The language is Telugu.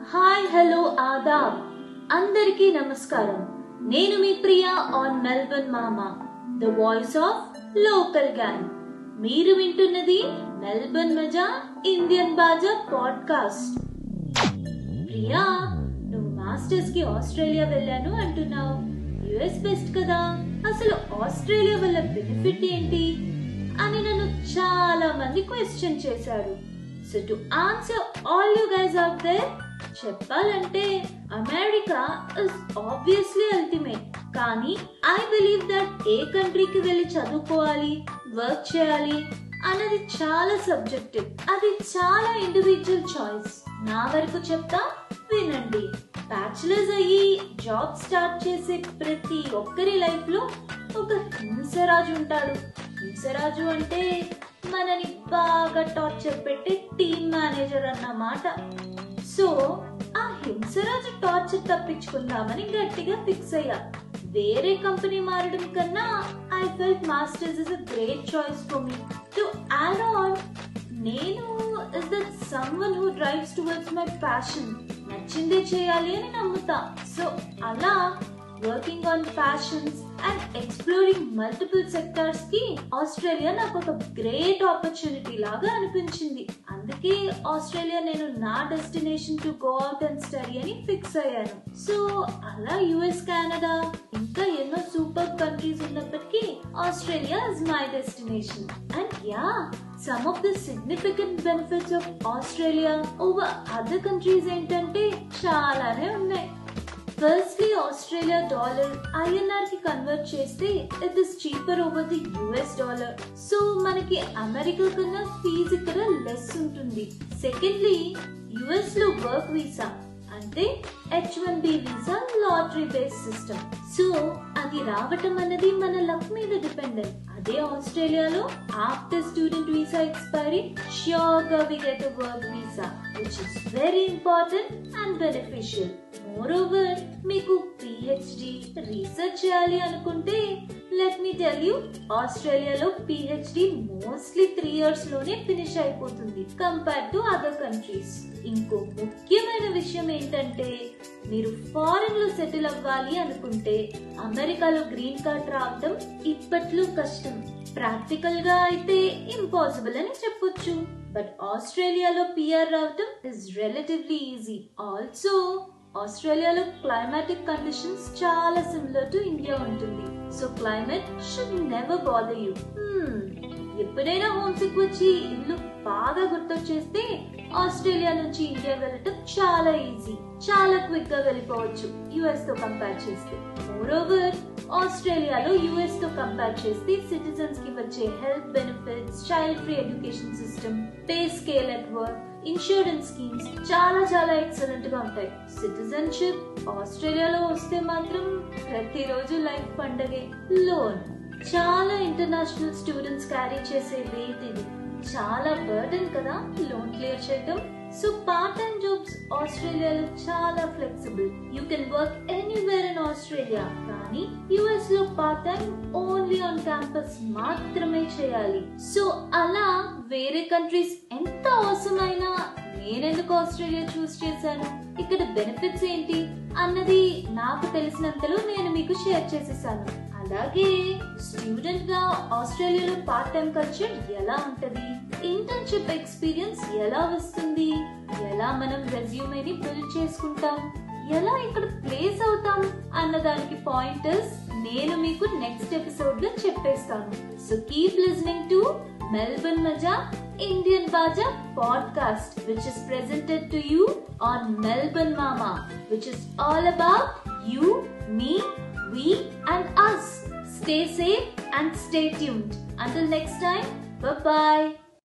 హాయ్ హలో ఆదాబ్ అందరికీ నమస్కారం. నేను మీ ప్రియా ఆన్ మెల్బర్న్ మామా, the voice of local gang. మీరు వింటున్నది మెల్బర్న్ మజా ఇండియన్ బాజా పాడ్కాస్ట్. ప్రియా, నువ్వు మాస్టర్స్ కి ఆస్ట్రేలియా వెళ్ళాను అంటున్నావు. యుఎస్ బెస్ట్ కదా, అసలు ఆస్ట్రేలియా వల్ల బెనిఫిట్ ఏంటి అని నన్ను చాలా మంది క్వశ్చన్ చేశారు. So to answer all you guys out there, చెప్పాలంటే అమెరికా ఇస్ ఆబ్వియస్లీ అల్టిమేట్. కానీ ఐ బిలీవ్ దట్ ఏ కంట్రీకి వెళ్ళి చదువుకోవాలి, వర్క్ చేయాలి అన్నది చాలా సబ్జెక్టివ్. అది చాలా ఇండివిజువల్ చాయిస్. నా వరకు చెప్తా, వినండి. బ్యాచిలర్స్ అయ్యి జాబ్ స్టార్ట్ చేసే ప్రతి ఒక్కరి లైఫ్ లో ఒక హింసరాజు ఉంటాడు. హింసరాజు అంటే మనని బాగా టార్చర్ పెట్టే టీమ్ మేనేజర్ అన్నమాట. సో ఆ హింసరాజు టార్చర్ తప్పించుకుందామని గట్టిగా ఫిక్స్ అయ్యా. వేరే కంపెనీ మారడం కన్నా I felt masters is a great choice for me. To add on, నేను is that someone who drives towards my passion. నచ్చిందే చేయాలి అని నమ్ముతా. సో అలా working on passions and exploring multiple sectors కి ఆస్ట్రేలియా నాకు ఒక గ్రేట్ ఆపర్చునిటీ లాగా అనిపించింది. అందుకే ఆస్ట్రేలియా నేను నా destination to go out and study అని ఫిక్స్ అయ్యాను. సో అలా యుఎస్, కెనడా ఇంకా ఎన్నో సూపర్ కంట్రీస్ ఉన్నప్పటికీ Australia is my destination. And yeah, some of the significant benefits of Australia over other countries ఏంటంటే చాలానే ఉన్నాయి. ఫస్ట్లీ, ఆస్ట్రేలియా డాలర్ INR కి కన్వర్ట్ చేస్తే it is cheaper over the US dollar. So మనకి అమెరికా కన్నా ఫీజు ఇక్కడ లెస్ ఉంటుంది. సెకండ్లీ, US లో వర్క్ వీసా అంటే H1B visa lottery based system. So అది రావటం అన్నది మన లక్ మీద డిపెండెంట్. అదే ఆస్ట్రేలియాలో after student visa expiry sure గా we get a work visa, which is very important and beneficial. Moreover, మీకు PhD రీసెర్చ్ చేయాలి అనుకుంటే లెట్ మీ టెల్ యూ, ఆస్ట్రేలియాలో PhD మోస్ట్లీ 3 years లోనే ఫినిష్ అయిపోతుంది కంపేర్ టు అదర్ కంట్రీస్. ఇంకో ముఖ్యమైన విషయం ఏంటంటే, మీరు ఫారెన్ లో సెటిల్ అవ్వాలి అనుకుంటే అమెరికాలో గ్రీన్ కార్డ్ రావడం ఇప్పట్లో కష్టం. ప్రాక్టికల్ గా అయితే ఇంపాసిబుల్ అని చెప్పొచ్చు. బట్ ఆస్ట్రేలియాలో PR రావడం ఇస్ రిలేటివ్లీ ఈజీ. ఆల్సో ఆస్ట్రేలియాలో క్లైమాటిక్ కండిషన్స్ చాలా సిమిలర్ టు ఇండియా ఉంటుంది. So climate should never bother you. ఎప్పుడైనా హోమ్ సిక్ వచ్చి ఇల్లు బాగా గుర్తొచ్చేస్తే ఆస్ట్రేలియా నుంచి ఇండియా వెళ్ళటం చాలా ఈజీ. చాలా క్విక్ గా వెళ్ళిపోవచ్చు US తో కంపేర్ చేస్తే. మోరోవర్, ఆస్ట్రేలియాలో US తో కంపేర్ చేస్తే సిటిజన్స్ కి వచ్చే health benefits, child free education system, pay scale at work, insurance schemes చాలా చాలా ఎక్సలెంట్ గా ఉంటాయి. సిటిజన్షిప్ ఆస్ట్రేలియాలో వస్తే మాత్రం ప్రతిరోజు లైఫ్ పండగే. లోన్ చాలా ఇంటర్నేషనల్ స్టూడెంట్స్ క్యారీ చేసే వెయిట్ ఇది. చాలా బర్డెన్ కదా లోన్ క్లియర్ చేయడం. సో పార్ట్ టైం జాబ్స్ ఆస్ట్రేలియాలో చాలా flexible. You can work anywhere in Australia. కానీ US లో పార్ట్ టైం ఓన్లీ ఆన్ క్యాంపస్ మాత్రమే చేయాలి. సో అలా వేరే కంట్రీస్ ఎంత అవసరమైనా నేనెందుకు ఆస్ట్రేలియా చూస్ చేశాను, ఇక్కడ బెనిఫిట్స్ ఏంటి అన్నది నాకు తెలిసినంతలో నేను మీకు షేర్ చేసేసాను. అలాగే స్టూడెంట్ గా ఆస్ట్రేలియాలో పార్ట్ టైం కల్చర్ ఎలా ఉంటది, ఇంటర్న్షిప్ ఎక్స్పీరియన్స్ ఎలా వస్తుంది, ఎలా మనం రెజ్యూమేని బిల్డ్ చేసుకుంటాం, ఎలా ఇక్కడ ప్లేస్ అవుతాం అన్నదానికి పాయింటర్స్ నేను మీకు నెక్స్ట్ ఎపిసోడ్ లో చెప్పేస్తాను. So keep listening to Melbourne మజా ఇండియన్ బాజా podcast, which is presented to you on Melbourne Mama, which is all about you, me, we and us. Stay safe and stay tuned. Until next time, bye-bye.